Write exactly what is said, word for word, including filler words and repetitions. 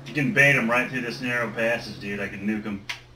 You can bait them right through this narrow passage, dude. I can nuke them.